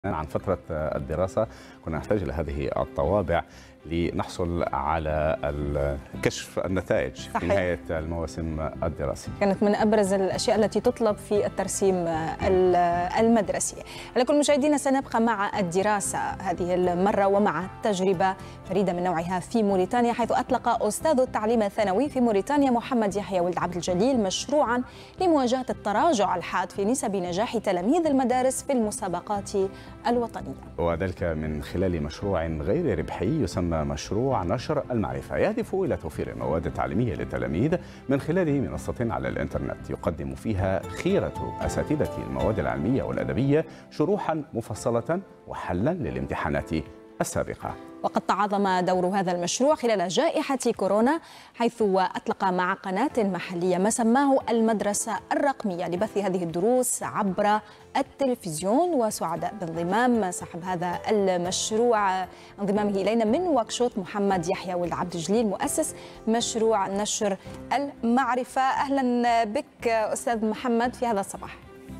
عن فترة الدراسة كنا نحتاج إلى هذه الطوابع لنحصل على كشف النتائج في نهاية المواسم الدراسية. كانت من أبرز الأشياء التي تطلب في الترسيم المدرسي. على كل مشاهدينا سنبقى مع الدراسة هذه المرة ومع تجربة فريدة من نوعها في موريتانيا، حيث أطلق أستاذ التعليم الثانوي في موريتانيا محمد يحيى ولد عبد الجليل مشروعا لمواجهة التراجع الحاد في نسب نجاح تلاميذ المدارس في المسابقات الوطنية، وذلك من خلال مشروع غير ربحي يسمى مشروع نشر المعرفة، يهدف إلى توفير المواد التعليمية للتلاميذ من خلال منصة على الإنترنت يقدم فيها خيرة أساتذة المواد العلمية والأدبية شروحا مفصلة وحلا للامتحانات السابقة. وقد تعاظم دور هذا المشروع خلال جائحة كورونا، حيث أطلق مع قناة محلية ما سماه المدرسة الرقمية لبث هذه الدروس عبر التلفزيون. وسعداء بانضمام صاحب هذا المشروع انضمامه إلينا من واكشوط محمد يحيى ولد عبد الجليل مؤسس مشروع نشر المعرفة. أهلا بك أستاذ محمد في هذا الصباح.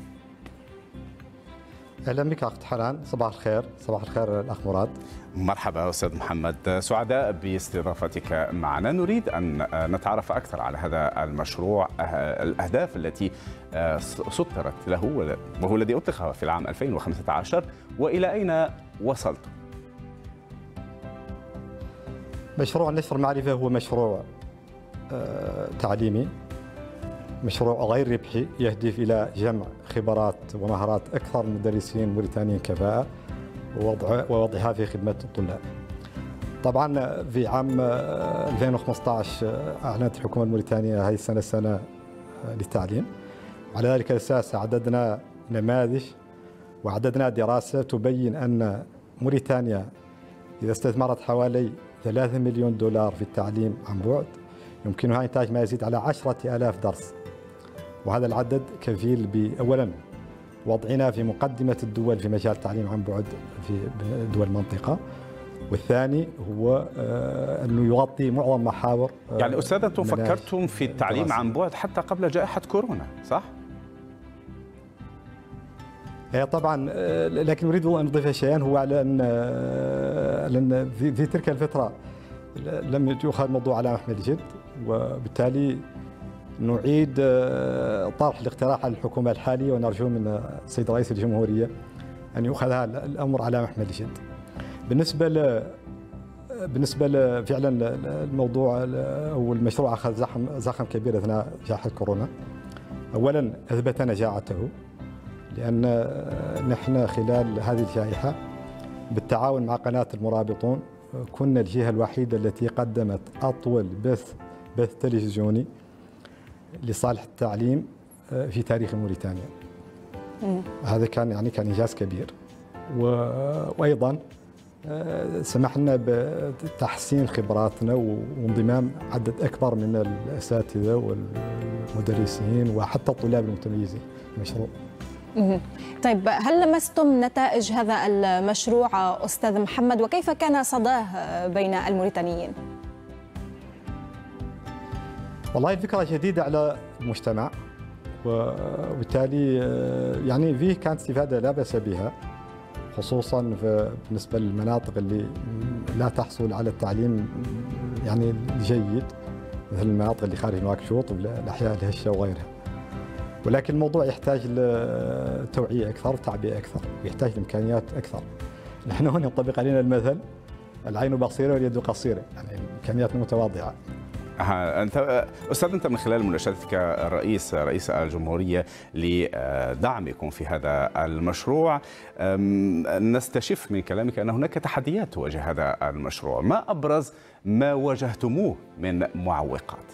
اهلا بك اخت حنان، صباح الخير. صباح الخير الاخ مراد. مرحبا استاذ محمد، سعداء باستضافتك معنا. نريد ان نتعرف اكثر على هذا المشروع، الاهداف التي سطرت له وهو الذي اطلق في العام 2015 والى اين وصلت؟ مشروع نشر المعرفه هو مشروع تعليمي، مشروع غير ربحي يهدف إلى جمع خبرات ومهارات أكثر المدرسين الموريتانيين كفاءة ووضعها في خدمة الطلاب. طبعا في عام 2015 أعلنت الحكومة الموريتانية هذه السنة سنة للتعليم، وعلى ذلك الأساس عددنا نماذج وعددنا دراسة تبين أن موريتانيا إذا استثمرت حوالي 3 مليون دولار في التعليم عن بعد يمكنها إنتاج ما يزيد على 10,000 درس، وهذا العدد كفيل بأولا وضعنا في مقدمة الدول في مجال التعليم عن بعد في دول المنطقة، والثاني هو أنه يغطي معظم محاور. يعني أستاذ أنتم فكرتم في التعليم عن بعد حتى قبل جائحة كورونا، صح؟ طبعا، لكن أريد أن أضيف شيئا، هو على أن في تلك الفترة لم يؤخذ الموضوع على محمل الجد، وبالتالي نعيد طرح الاقتراح على الحكومة الحالية، ونرجو من السيد رئيس الجمهورية أن يؤخذ هذا الأمر على محمل الجد. بالنسبة فعلا الموضوع أو المشروع أخذ زخم كبير أثناء جائحة كورونا. أولا أثبت نجاعته، لأن نحن خلال هذه الجائحة بالتعاون مع قناة المرابطون كنا الجهة الوحيدة التي قدمت أطول بث تلفزيوني لصالح التعليم في تاريخ موريتانيا. هذا كان إنجاز كبير، وأيضا سمح لنا بتحسين خبراتنا وانضمام عدد أكبر من الأساتذة والمدرسين وحتى الطلاب المتميزين في المشروع. طيب، هل لمستم نتائج هذا المشروع أستاذ محمد، وكيف كان صداه بين الموريتانيين؟ والله الفكرة جديدة على المجتمع، وبالتالي فيه كانت استفادة لا بأس بها، خصوصا بالنسبة للمناطق اللي لا تحصل على التعليم الجيد، مثل المناطق اللي خارج نواكشوط والأحياء الهشة وغيرها. ولكن الموضوع يحتاج لتوعية أكثر وتعبئة أكثر، ويحتاج لإمكانيات أكثر. نحن هنا ينطبق علينا المثل: العين بصيرة واليد قصيرة، إمكانيات متواضعة. أنت من خلال مناشدتك رئيس الجمهورية لدعمكم في هذا المشروع، نستشف من كلامك أن هناك تحديات تواجه هذا المشروع. ما أبرز ما واجهتموه من معوقات؟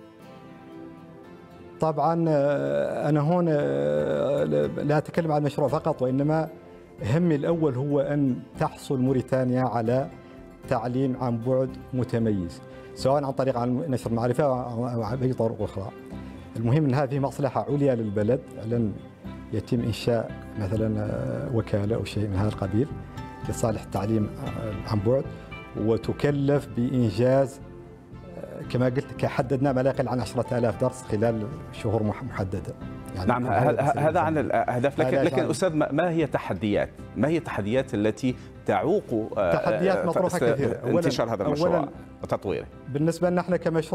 طبعا أنا هون لا أتكلم عن المشروع فقط، وإنما همي الأول هو أن تحصل موريتانيا على تعليم عن بعد متميز، سواء عن طريق نشر المعرفة أو بأي طرق أخرى. المهم أنها في مصلحة عليا للبلد، لأن يتم إنشاء مثلا وكالة أو شيء من هذا القبيل لصالح التعليم عن بعد، وتكلف بإنجاز كما قلت حددنا ما لا يقل عن 10,000 درس خلال شهور محددة. يعني نعم، هذا عن الأهداف، لكن أستاذ ما هي التحديات؟ ما هي التحديات التي تعوق تحديات مطروحة كثيرة انتشار هذا المشروع وتطويره؟ بالنسبة لنا احنا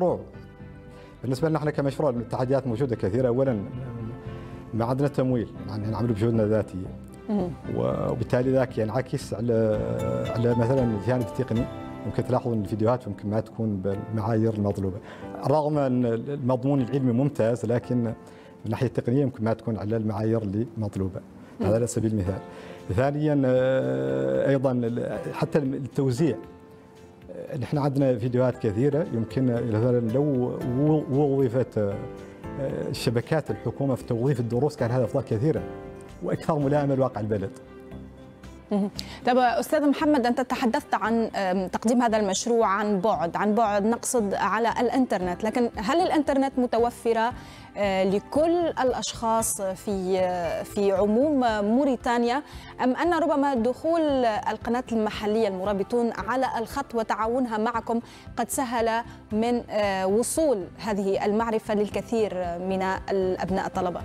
كمشروع التحديات موجودة كثيرة. أولا ما عندنا تمويل، يعني نعمل بجهودنا الذاتية، وبالتالي ذاك ينعكس على مثلا الجانب التقني. يمكن تلاحظوا ان الفيديوهات يمكن ما تكون بالمعايير المطلوبه، رغم ان المضمون العلمي ممتاز، لكن من الناحيه التقنيه يمكن ما تكون على المعايير اللي مطلوبه. هذا على سبيل المثال. ثانيا ايضا حتى التوزيع، نحن عندنا فيديوهات كثيره يمكن مثلا لو وظفت شبكات الحكومه في توظيف الدروس كان هذا افضل كثيرا واكثر ملائمه لواقع البلد. طيب أستاذ محمد، أنت تحدثت عن تقديم هذا المشروع عن بعد نقصد على الإنترنت، لكن هل الإنترنت متوفرة لكل الأشخاص في عموم موريتانيا، أم أن ربما دخول القناة المحلية المرابطون على الخط وتعاونها معكم قد سهل من وصول هذه المعرفة للكثير من الأبناء الطلبة؟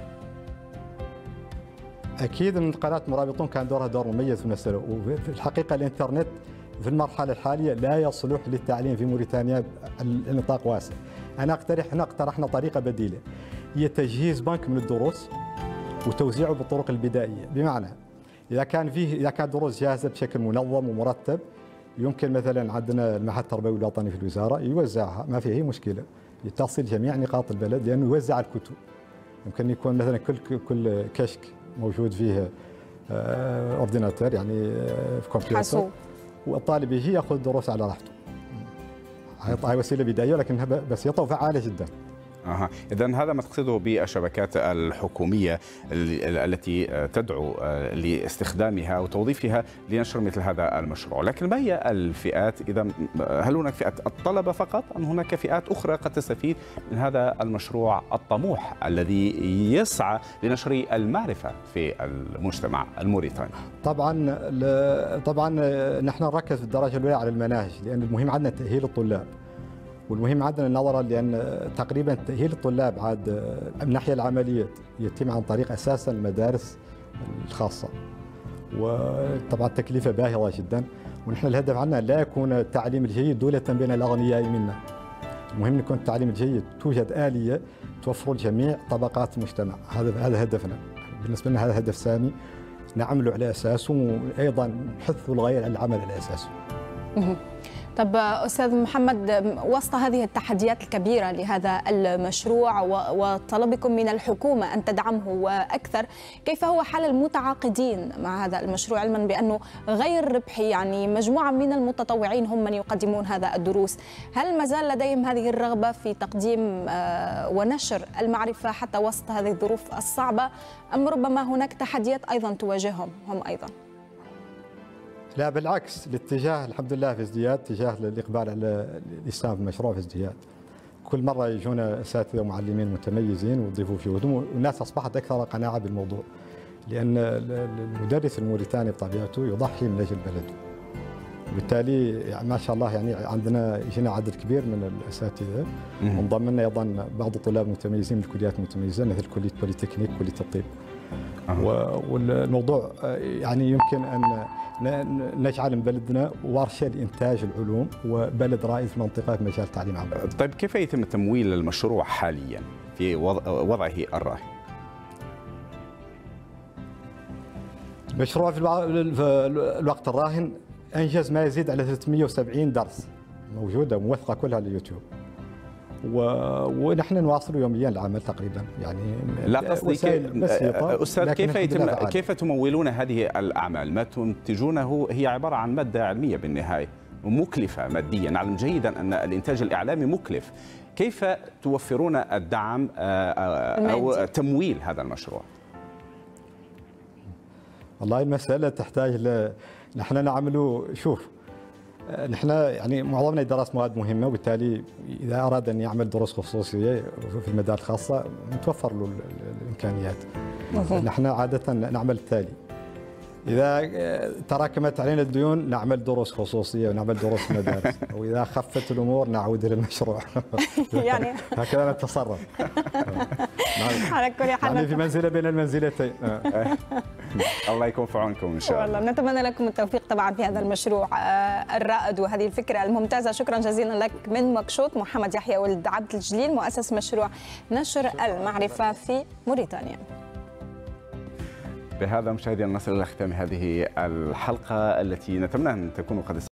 أكيد أن قناة مرابطون كان دورها دور مميز في المسألة، وفي الحقيقة الإنترنت في المرحلة الحالية لا يصلح للتعليم في موريتانيا النطاق واسع. احنا اقترحنا طريقة بديلة، هي تجهيز بنك من الدروس وتوزيعه بالطرق البدائية، بمعنى إذا كان دروس جاهزة بشكل منظم ومرتب، يمكن مثلا عندنا المعهد التربوي الوطني في الوزارة يوزعها، ما في أي مشكلة، يتصل جميع نقاط البلد لأنه يوزع الكتب. يمكن يكون مثلا كل كشك موجود فيه اورديناتور، يعني في كمبيوتر، والطالب يجي ياخذ الدروس على راحته. هاي وسيله بدائيه لكنها بسيطه وفعاله جدا. إذا هذا ما تقصده بالشبكات الحكومية التي تدعو لاستخدامها وتوظيفها لنشر مثل هذا المشروع، لكن ما هي الفئات؟ إذا هل هناك فئة الطلبة فقط أم هناك فئات أخرى قد تستفيد من هذا المشروع الطموح الذي يسعى لنشر المعرفة في المجتمع الموريتاني؟ طبعا نحن نركز في الدرجة الأولى على المناهج، لأن المهم عندنا تأهيل الطلاب، والمهم عندنا نظرا لأن تقريبا تأهيل الطلاب عاد من الناحية العملية يتم عن طريق أساسا المدارس الخاصة، وطبعا التكلفة باهظة جدا، ونحن الهدف عندنا لا يكون التعليم الجيد دولة بين الأغنياء منا. المهم يكون التعليم الجيد توجد آلية توفر لجميع طبقات المجتمع، هذا هدفنا. بالنسبة لنا هذا هدف سامي نعمل على أساسه، وأيضا نحث الغير على العمل على أساسه. طب أستاذ محمد، وسط هذه التحديات الكبيرة لهذا المشروع وطلبكم من الحكومة أن تدعمه وأكثر، كيف هو حال المتعاقدين مع هذا المشروع، علما بأنه غير ربحي؟ يعني مجموعة من المتطوعين هم من يقدمون هذا الدروس، هل ما زال لديهم هذه الرغبة في تقديم ونشر المعرفة حتى وسط هذه الظروف الصعبة، أم ربما هناك تحديات أيضا تواجههم هم أيضا؟ لا بالعكس، الاتجاه الحمد لله في ازدياد، اتجاه الإقبال على الإسلام في المشروع في ازدياد. كل مرة يجونا أساتذة ومعلمين متميزين ويضيفوا فيهم، والناس أصبحت أكثر قناعة بالموضوع، لأن المدرس الموريتاني بطبيعته يضحي من أجل بلده، وبالتالي يعني ما شاء الله يعني عندنا يجينا عدد كبير من الأساتذة، وانضم لنا أيضا بعض الطلاب المتميزين من الكليات المتميزة مثل كلية بوليتكنيك، كلية الطب. والموضوع يعني يمكن أن نجعل من بلدنا ورشة لإنتاج العلوم وبلد رائد في المنطقة في مجال التعليم العام. طيب كيف يتم تمويل المشروع حاليا في وضعه الراهن؟ المشروع في الوقت الراهن أنجز ما يزيد على 370 درس موجودة موثقة كلها على اليوتيوب، ونحن نواصل يوميا العمل تقريبا، يعني لا قصدي أستاذ كيف تمولون هذه الأعمال؟ ما تنتجونه هي عبارة عن مادة علمية بالنهاية ومكلفة ماديا، نعلم جيدا أن الإنتاج الإعلامي مكلف، كيف توفرون الدعم أو تمويل هذا المشروع؟ والله المسألة تحتاج نحن نعمله، شوف نحن يعني معظمنا يدرس مواد مهمة، وبالتالي إذا أراد أن يعمل دروس خصوصية في المدارس الخاصة متوفر له الإمكانيات. نحن عادة نعمل التالي، إذا تراكمت علينا الديون نعمل دروس خصوصية ونعمل دروس مدارس، وإذا خفت الأمور نعود إلى المشروع. يعني هكذا نتصرف. على كل حال يعني في منزلة بين المنزلتين. الله يكون في عونكم إن شاء الله. والله نتمنى لكم التوفيق طبعا في هذا المشروع الرائد وهذه الفكرة الممتازة. شكرا جزيلا لك من مكشوط محمد يحيى ولد عبد الجليل، مؤسس مشروع نشر المعرفة في موريتانيا. بهذا مشاهدينا نصل إلى ختام هذه الحلقة التي نتمنى أن تكونوا قد